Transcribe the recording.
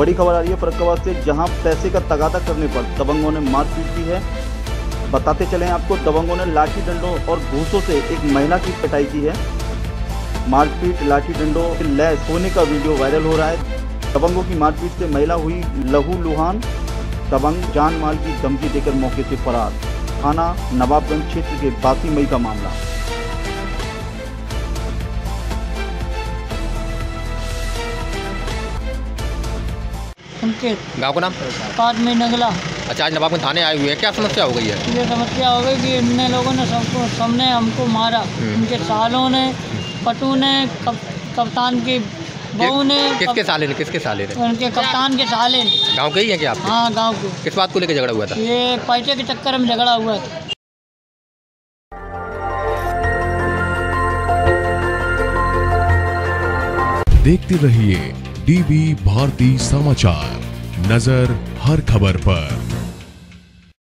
बड़ी खबर आ रही है फर्रुखाबाद से, जहां पैसे का तगादा करने पर दबंगों ने मारपीट की है। बताते चलें आपको, दबंगों ने लाठी डंडों और घूंसों से एक महिला की पिटाई की है। मारपीट लाठी डंडों से लैस होने का वीडियो वायरल हो रहा है। दबंगों की मारपीट से महिला हुई लहूलुहान। दबंग जान माल की धमकी देकर मौके से फरार। थाना नवाबगंज क्षेत्र के 22 मई का मामला। उनके गाँव का नाम? 5 मई नगला। अच्छा, आज नवाबगंज थाने आए हुए हैं, क्या समस्या हो गई है? ये समस्या हो गई कि इन लोगों ने सबने हमको मारा। उनके सालों ने, पटू ने, कप्तान की बहू ने। किसके साले ने? उनके कप्तान के साले। गाँव के ही हैं क्या आप? हाँ, गांव के। किस बात को लेकर झगड़ा हुआ था? ये पैसे के चक्कर में झगड़ा हुआ था। देखते रहिए डीवी भारती समाचार, नजर हर खबर पर।